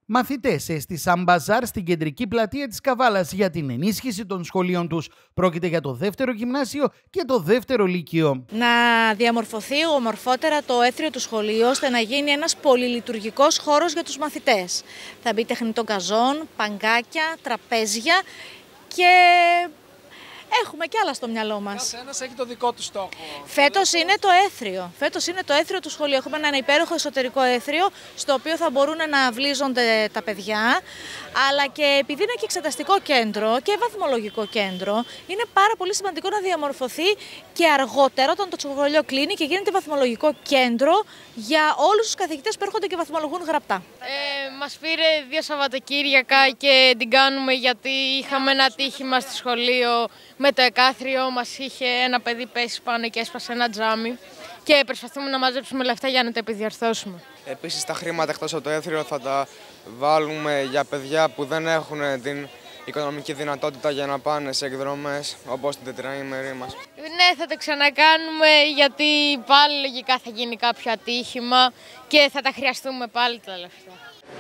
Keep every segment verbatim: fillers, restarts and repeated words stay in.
Μαθητές έστησαν μπαζάρ στην κεντρική πλατεία της Καβάλας για την ενίσχυση των σχολείων τους. Πρόκειται για το δεύτερο γυμνάσιο και το δεύτερο λύκειο. Να διαμορφωθεί ομορφότερα το έθριο του σχολείου, ώστε να γίνει ένας πολυλειτουργικός χώρος για τους μαθητές. Θα μπει τεχνητό γκαζόν, παγκάκια, τραπέζια και έχουμε κι άλλα στο μυαλό μας. Κάθε ένας έχει το δικό του στόχο. Φέτος είναι το έθριο. Φέτος είναι το έθριο του σχολείου. Έχουμε ένα υπέροχο εσωτερικό έθριο, στο οποίο θα μπορούν να βλίζονται τα παιδιά. Αλλά και επειδή είναι και εξεταστικό κέντρο και βαθμολογικό κέντρο, είναι πάρα πολύ σημαντικό να διαμορφωθεί και αργότερα, όταν το σχολείο κλείνει και γίνεται βαθμολογικό κέντρο για όλους τους καθηγητές που έρχονται και βαθμολογούν γραπτά. Ε, μας πήρε δύο Σαββατοκύριακα και την κάνουμε γιατί είχαμε ένα ατύχημα στο σχολείο. Με το εκάθριο μας είχε ένα παιδί πέσει πάνω και έσπασε ένα τζάμι και προσπαθούμε να μαζέψουμε λεφτά για να το επιδιορθώσουμε. Επίσης τα χρήματα εκτός από το έθριο θα τα βάλουμε για παιδιά που δεν έχουν την οικονομική δυνατότητα για να πάνε σε εκδρομές όπως την τετραήμερη μας. Ναι, θα το ξανακάνουμε γιατί πάλι λογικά θα γίνει κάποιο ατύχημα και θα τα χρειαστούμε πάλι τα λεφτά.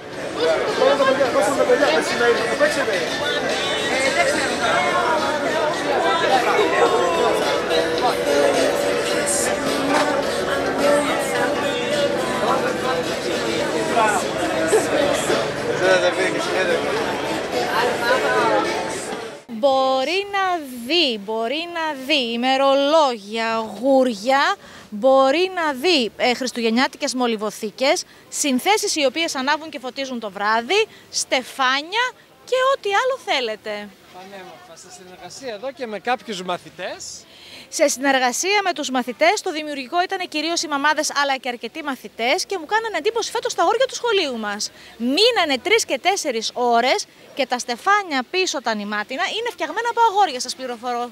Μπορεί να δει, μπορεί να δει ημερολόγια, γούρια, μπορεί να δει ε, χριστουγεννιάτικες μολυβοθήκες, συνθέσεις οι οποίες ανάβουν και φωτίζουν το βράδυ, στεφάνια και ό,τι άλλο θέλετε. Πανέμορφα, σε συνεργασία εδώ και με κάποιους μαθητές. Σε συνεργασία με τους μαθητές, το δημιουργικό ήταν κυρίως οι μαμάδες αλλά και αρκετοί μαθητές και μου κάνανε εντύπωση φέτος τα αγόρια του σχολείου μας. Μείνανε τρεις και τέσσερις ώρες και τα στεφάνια πίσω τα νημάτινα είναι φτιαγμένα από αγόρια, σας πληροφορώ.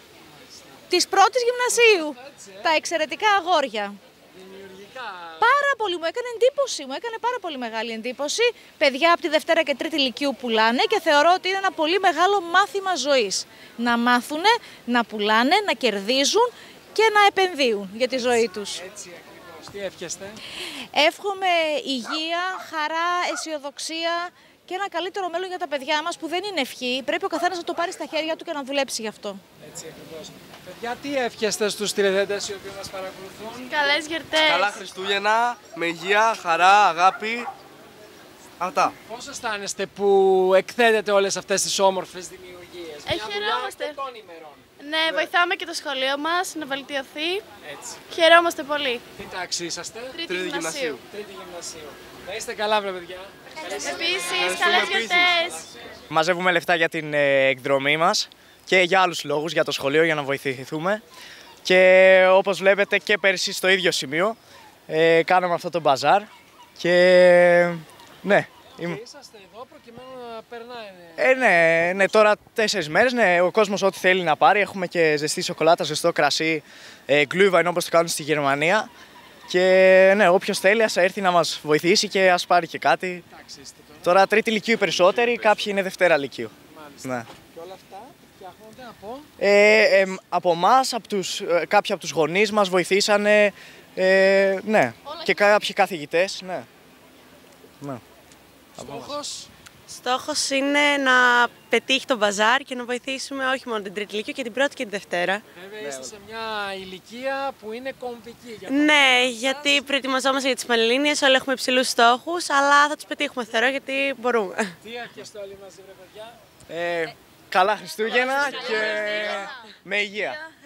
Της πρώτης γυμνασίου, Έτσι, ε. τα εξαιρετικά αγόρια. Δημιουργικά. Πάρα πολύ, μου έκανε εντύπωση, μου έκανε πάρα πολύ μεγάλη εντύπωση. Παιδιά από τη Δευτέρα και Τρίτη Λυκείου πουλάνε και θεωρώ ότι είναι ένα πολύ μεγάλο μάθημα ζωής. Να μάθουνε, να πουλάνε, να κερδίζουν και να επενδύουν για τη ζωή τους. Έτσι ακριβώς. Τι εύχεστε? Εύχομαι υγεία, χαρά, αισιοδοξία και ένα καλύτερο μέλλον για τα παιδιά μας που δεν είναι ευχή. Πρέπει ο καθένας να το πάρει στα χέρια του και να δουλέψει γι' αυτό. Έτσι ακριβώς. Παιδιά, τι εύχεστε στους τηλεθεατές οι οποίοι μας παρακολουθούν? Καλές γιορτές! Καλά Χριστούγεννα, με υγεία, χαρά, αγάπη. Αυτά. Πώς αισθάνεστε που εκθέτετε όλες αυτές τις όμορφες δημιουργίες? Ε, Μια δουλειά χαιρόμαστε. αρκετών ημερών. Ναι, βοηθάμε και το σχολείο μας να βελτιωθεί. Έτσι. Χαιρόμαστε πολύ. Τι τάξη είσαστε? Τρίτη Τρίτη γυμνασίου. γυμνασίου. Τρίτη γυμνασίου. Να είστε καλά, βρε παιδιά. Επίσης, καλές γιορτές! Μαζεύουμε λεφτά για την ε, εκδρομή μας και για άλλους λόγους, για το σχολείο, για να βοηθηθούμε. Και όπως βλέπετε και πέρσι στο ίδιο σημείο ε, κάναμε αυτό το μπαζάρ και ναι. Και είσαστε εδώ προκειμένου να περνάει. Ε, ναι, ναι, τώρα τέσσερις μέρες, ναι, ο κόσμος ό,τι θέλει να πάρει. Έχουμε και ζεστή σοκολάτα, ζεστό κρασί, ε, γκλούιβα, όπως το κάνουν στη Γερμανία. Και ναι, όποιος θέλει ας έρθει να μας βοηθήσει και ας πάρει και κάτι. Εντάξει, είστε τώρα. Τώρα τρίτη λυκείου οι περισσότεροι, κάποιοι είναι δευτέρα λυκείου. Μάλιστα. Ναι. Και όλα αυτά φτιάχνονται από. Ε, ε, από εμάς, από τους, ε, κάποιοι από τους γονείς μας βοηθήσανε, ε, ναι, και κάποιοι καθηγητές, ναι. ναι. Στόχος. Στόχος είναι να πετύχει το μπαζάρ και να βοηθήσουμε όχι μόνο την Τρίτη Λύκειο και την Πρώτη και την Δευτέρα. Βέβαια είστε σε μια ηλικία που είναι κομβική για το Ναι, μέλλον γιατί σας. προετοιμαζόμαστε για τις Πανελλήνιες, όλοι έχουμε υψηλούς στόχους, αλλά θα τους πετύχουμε θεωρώ γιατί μπορούμε. Τι εύχεστε όλοι μαζί, βρε παιδιά? Ε, καλά Χριστούγεννα και με υγεία.